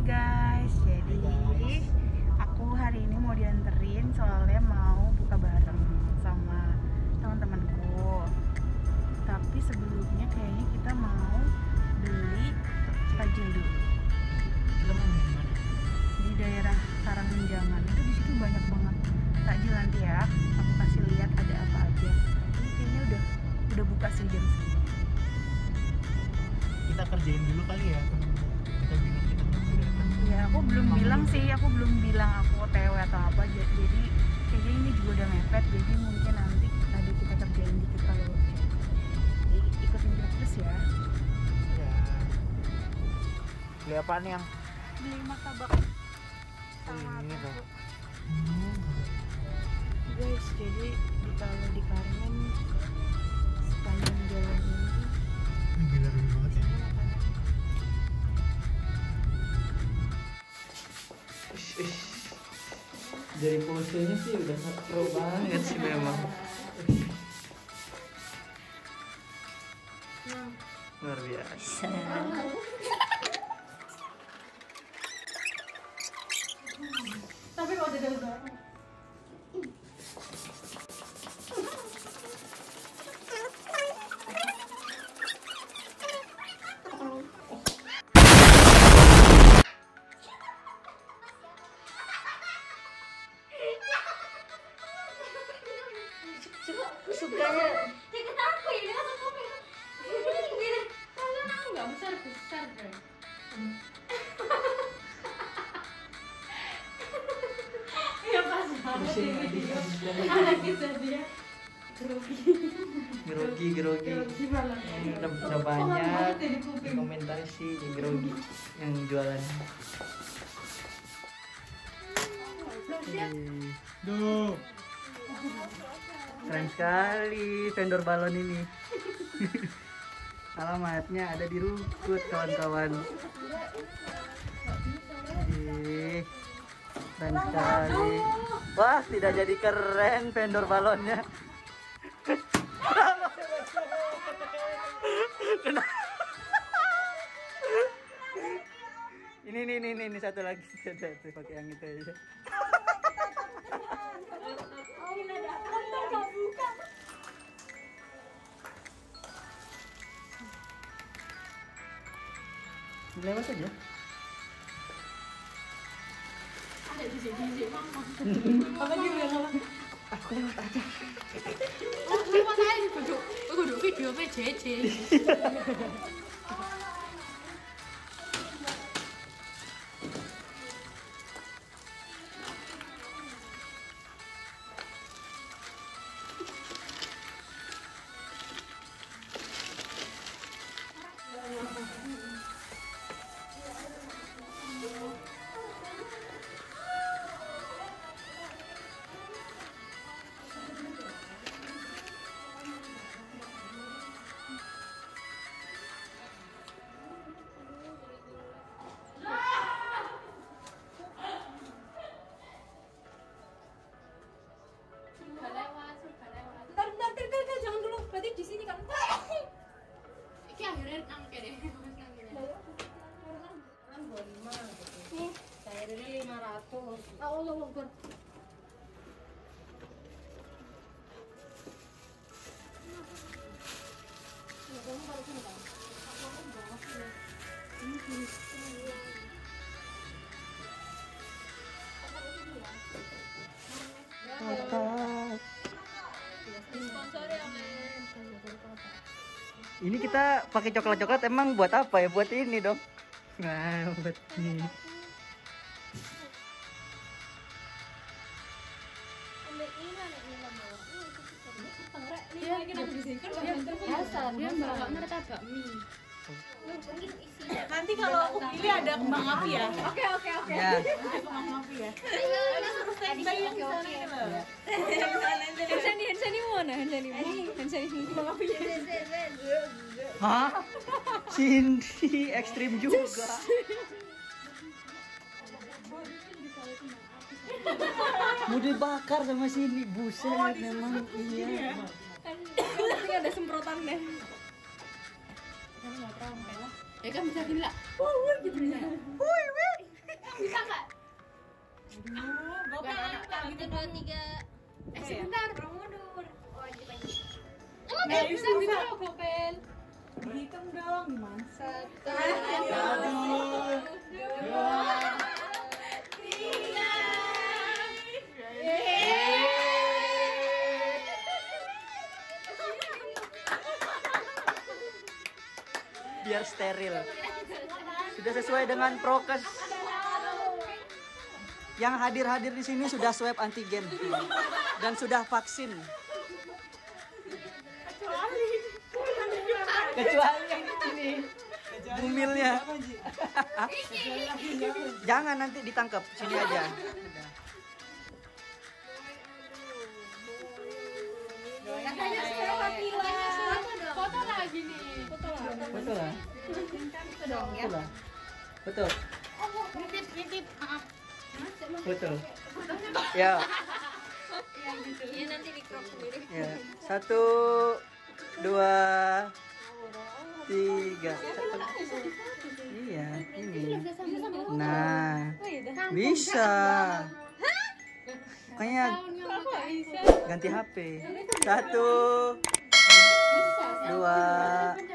guys, jadi aku hari ini mau dianterin soalnya mau buka bareng sama teman-temanku. Tapi sebelumnya kayaknya kita mau beli takjil dulu. Di daerah Karangmenjangan itu di situ banyak banget takjil, nanti ya aku kasih lihat ada apa aja. Ini kayaknya udah buka sih jam segini. Kita kerjain dulu kali ya, kita bilang kita sudah datang. Ya aku belum bilang sih, aku belum bilang aku OTW atau apa, jadi kayaknya ini juga udah mepet, jadi mungkin nanti ada kita kerjain dikit kalau jadi ikutin kita terus ya. Ya. Beli apaan yang? Beli martabak sama ini tuh. Guys, jadi kalau di Karmen sepanjang jalan Ini gila rame banget ya. Dari posenya sih udah pro banget sih memang. Luar biasa. tapi kalau tidak udah sukanya kenapa ya dia langsung komen gini kalau nggak besar kan ya pas banget ini anak kita dia grogi malah Udah banyak komentar sih grogi yang jualan. Duh. Keren sekali vendor balon ini. Alamatnya ada di Rukut, kawan-kawan. Keren sekali. Wah, tidak jadi keren vendor balonnya. Ini satu lagi, satu pakai yang itu aja. Lewat aja. ada di mama apa juga apa? Aku lewat aja. lewat aja kudu video PJJ Bentar, jangan dulu. Berarti di sini kan. Iki akhirnya angke deh. Nih, saya ini 500. Allah Akbar. Kamu baru sini kan? Ini kita pakai coklat-coklat emang buat apa ya? Buat ini dong. Nah, buat ini. Nanti kalau aku pilih ada kembang api ya. Oke. Ya. Ada kembang api ya. Ini suruh standby yang di sana itu loh. Hansani mana? Hansani kembang api. Hah? Cindy ekstrim juga. Mau dibakar sama sini, buset memang iya. Kan ada semprotan deh. Kan nggak tahu ya kan bisa gini lah. Gitu ya. steril. Sudah sesuai dengan prokes. Yang hadir di sini sudah swab antigen dan sudah vaksin. Kecuali yang ini. Bumilnya. Jangan nanti ditangkap, sini aja. Katanya sekarang Fatila. Foto lagi nih. Betul lah. dong ya. Betul lah. Betul. Nitip, maaf. Betul. Ya. Iya nanti di crop sendiri. Ya. 1, 2, 3. Iya, ini. Nah, bisa. Kayaknya ganti HP. 1, 2,